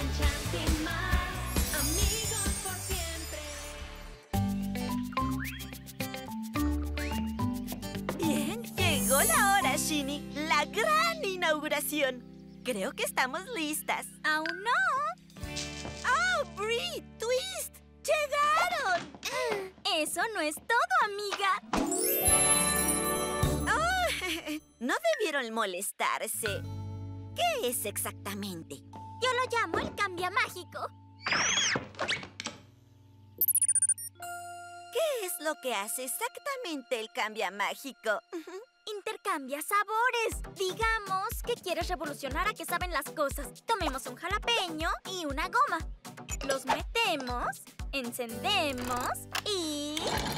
Enchanting más, amigos por siempre. Bien, llegó la hora, Shinny. La gran inauguración. Creo que estamos listas. ¡Aún no! ¡Oh, Bree! ¡Twist! ¡Llegaron! Eso no es todo, amiga. Oh, no debieron molestarse. ¿Qué es exactamente? Yo lo llamo el cambia mágico. ¿Qué es lo que hace exactamente el cambia mágico? Intercambia sabores. Digamos que quieres revolucionar a que saben las cosas. Tomemos un jalapeño y una goma. Los metemos, encendemos y...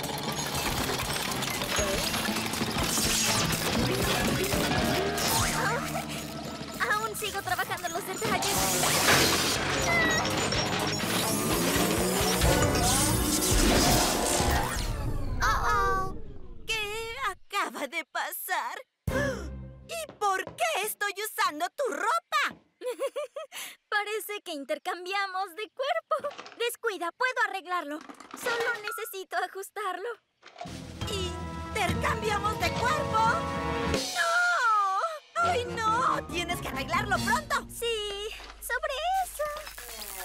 Aún sigo trabajando en los detalles. ¡Oh! ¿Qué acaba de pasar? ¿Y por qué estoy usando tu ropa? Parece que intercambiamos de cuerpo. Descuida, puedo arreglarlo. Solo necesito ajustarlo. ¿Intercambiamos de cuerpo? ¡No! ¡Ay, no! ¡Tienes que arreglarlo pronto! Sí, sobre eso.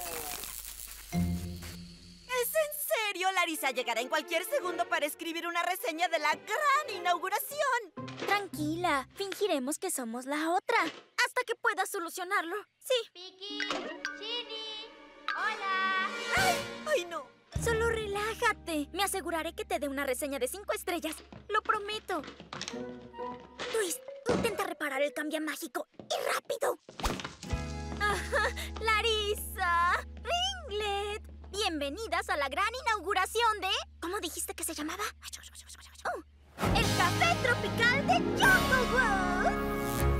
¿Es en serio? Larissa llegará en cualquier segundo para escribir una reseña de la gran inauguración. Tranquila, fingiremos que somos la otra. Hasta que pueda solucionarlo. Sí. Vicky, Shinny, hola. ¡Ay, no! Solo relájate. Me aseguraré que te dé una reseña de 5 estrellas. Lo prometo. Twist, intenta reparar el cambia mágico. ¡Y rápido! Ajá, Larissa, Ringlet. Bienvenidas a la gran inauguración de... ¿Cómo dijiste que se llamaba? Oh, el Café Tropical de Junglewood.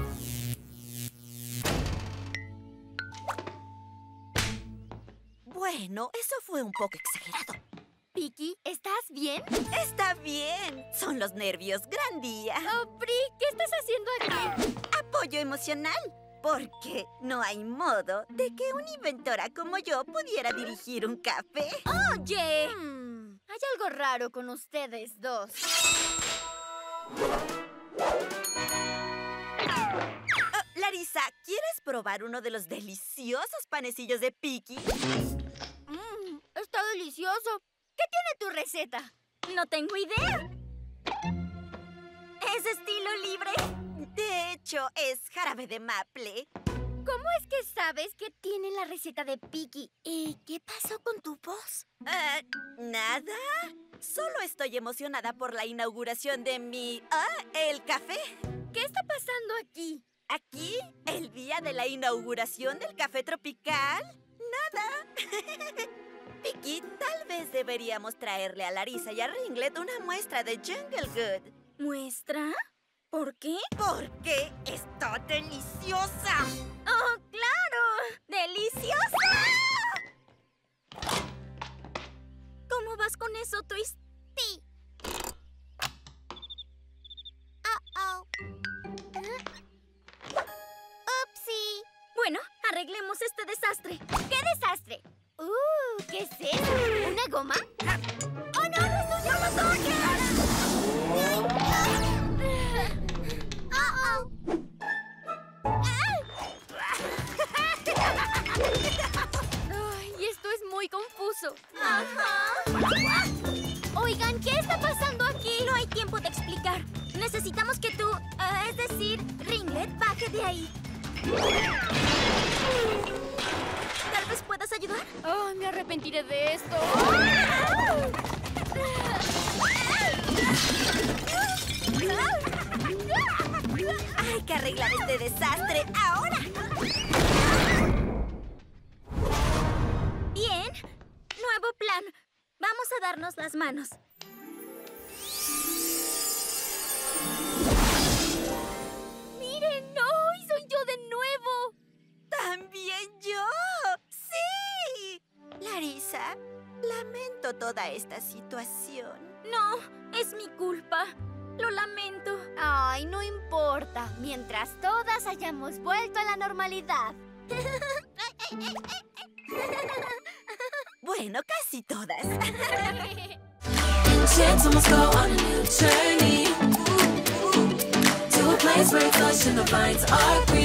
Bueno, eso fue un poco exagerado. Vicky, ¿estás bien? Está bien. Son los nervios. Gran día. Oh, Bri, ¿qué estás haciendo aquí? Apoyo emocional. Porque no hay modo de que una inventora como yo pudiera dirigir un café. Oye. Hay algo raro con ustedes dos. Larissa, ¿quieres probar uno de los deliciosos panecillos de Picky? Está delicioso. ¿Qué tiene tu receta? No tengo idea. ¿Es estilo libre? De hecho, es jarabe de maple. ¿Cómo es que sabes que tiene la receta de Picky? ¿Y qué pasó con tu voz? ¿Nada? Solo estoy emocionada por la inauguración de mi... el café. ¿Qué está pasando aquí? ¿Aquí? ¿El día de la inauguración del café tropical? Nada. Picky, tal vez deberíamos traerle a Larissa y a Ringlet una muestra de Junglewood. ¿Muestra? ¿Por qué? ¡Porque está deliciosa! ¡Oh, claro! ¡Deliciosa! ¿Cómo vas con eso, Twist? Sí. ¡Upsi! Bueno, arreglemos este desastre. ¿Qué desastre? ¿Qué es eso? ¿Una goma? ¡Oh, no! ¡No es tuyo! ¡No lo Ay, esto es muy confuso. Ajá. Oigan, ¿qué está pasando aquí? No hay tiempo de explicar. Necesitamos que tú, es decir, Ringlet, baje de ahí. ¿Tal vez puedas ayudar? Oh, me arrepentiré de esto. Hay que arreglar este desastre ahora. Bien. Nuevo plan. Vamos a darnos las manos. ¡Miren! ¡No! ¡Y soy yo de nuevo! ¡También yo! ¡Sí! Larissa, lamento toda esta situación. No, es mi culpa. Lo lamento. Ay, no importa. Mientras todas hayamos vuelto a la normalidad. Bueno, casi todas. Enchanted must go on a new journey to a place where it's lush and the vines are green.